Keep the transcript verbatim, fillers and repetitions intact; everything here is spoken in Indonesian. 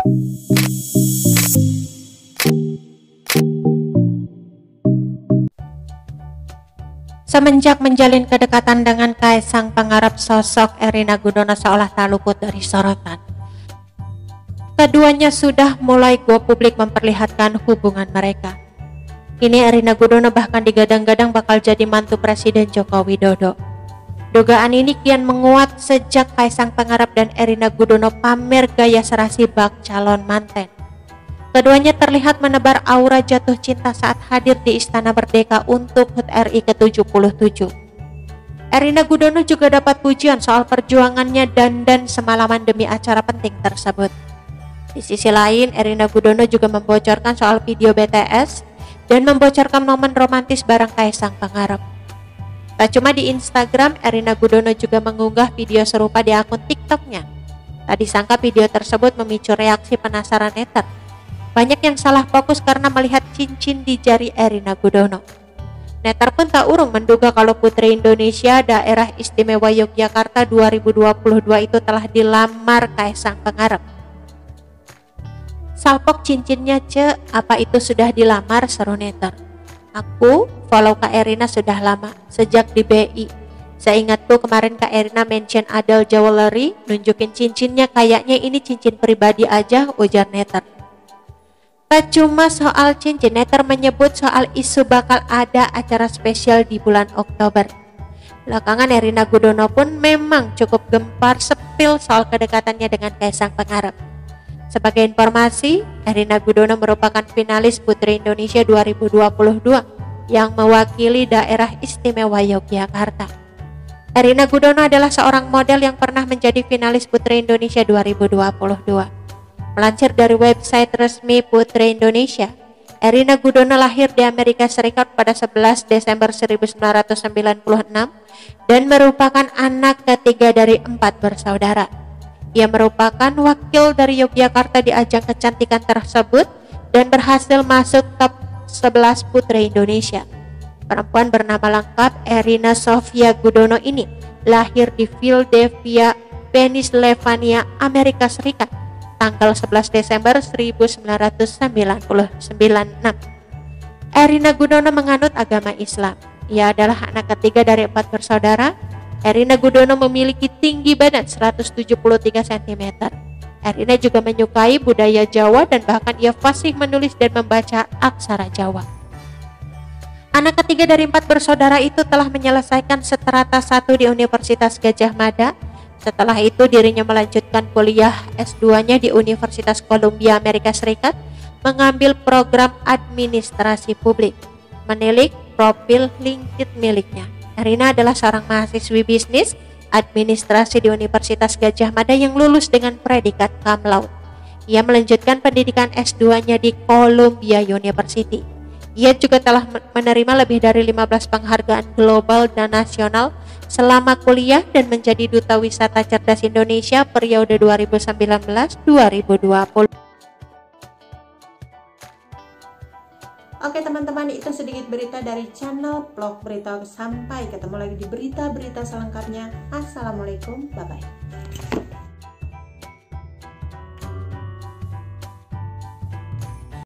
Semenjak menjalin kedekatan dengan Kaisang Pangarep, sosok Erina Gudono seolah tak luput dari sorotan. Keduanya sudah mulai go publik memperlihatkan hubungan mereka. Kini Erina Gudono bahkan digadang-gadang bakal jadi mantu Presiden Joko Widodo. Dugaan ini kian menguat sejak Kaisang Pangarep dan Erina Gudono pamer gaya serasi bak calon manten. Keduanya terlihat menebar aura jatuh cinta saat hadir di Istana Merdeka untuk H U T R I ke tujuh puluh tujuh. Erina Gudono juga dapat pujian soal perjuangannya dandan semalaman demi acara penting tersebut. Di sisi lain, Erina Gudono juga membocorkan soal video B T S dan membocorkan momen romantis bareng Kaisang Pangarep. Tak cuma di Instagram, Erina Gudono juga mengunggah video serupa di akun TikToknya. Tak disangka video tersebut memicu reaksi penasaran netizen. Banyak yang salah fokus karena melihat cincin di jari Erina Gudono. Netar pun tak urung menduga kalau Putri Indonesia Daerah Istimewa Yogyakarta dua ribu dua puluh dua itu telah dilamar Kaisang Pangarep. Salpok cincinnya ce, apa itu sudah dilamar, seru netar. Aku follow Kak Erina sudah lama, sejak di B I. Seingatku kemarin Kak Erina mention Adele Jewelry, nunjukin cincinnya, kayaknya ini cincin pribadi aja, ujar netar. Tak cuma soal cincin, netar menyebut soal isu bakal ada acara spesial di bulan Oktober. Belakangan Erina Gudono pun memang cukup gempar sepil soal kedekatannya dengan Kaisang Pangarep. Sebagai informasi, Erina Gudono merupakan finalis Putri Indonesia dua ribu dua puluh dua yang mewakili Daerah Istimewa Yogyakarta. Erina Gudono adalah seorang model yang pernah menjadi finalis Putri Indonesia dua ribu dua puluh dua. Melansir dari website resmi Putri Indonesia, Erina Gudono lahir di Amerika Serikat pada sebelas Desember seribu sembilan ratus sembilan puluh enam dan merupakan anak ketiga dari empat bersaudara. Ia merupakan wakil dari Yogyakarta di ajang kecantikan tersebut dan berhasil masuk top sebelas Putri Indonesia. Perempuan bernama lengkap Erina Sofia Gudono ini lahir di Philadelphia, Pennsylvania, Amerika Serikat tanggal sebelas Desember seribu sembilan ratus sembilan puluh sembilan. Erina Gudono menganut agama Islam. Ia adalah anak ketiga dari empat bersaudara. Erina Gudono memiliki tinggi badan seratus tujuh puluh tiga sentimeter. Erina juga menyukai budaya Jawa dan bahkan ia fasih menulis dan membaca aksara Jawa. Anak ketiga dari empat bersaudara itu telah menyelesaikan strata satu di Universitas Gadjah Mada. Setelah itu dirinya melanjutkan kuliah S dua-nya di Universitas Columbia Amerika Serikat, mengambil program administrasi publik. Menilik profil LinkedIn miliknya, Erina adalah seorang mahasiswi bisnis administrasi di Universitas Gadjah Mada yang lulus dengan predikat cum laude. Ia melanjutkan pendidikan S dua-nya di Columbia University. Ia juga telah menerima lebih dari lima belas penghargaan global dan nasional selama kuliah dan menjadi Duta Wisata Cerdas Indonesia periode dua ribu sembilan belas sampai dua ribu dua puluh. Oke teman-teman, itu sedikit berita dari channel Vlog Berita. Sampai ketemu lagi di berita-berita selengkapnya. Assalamualaikum, bye-bye.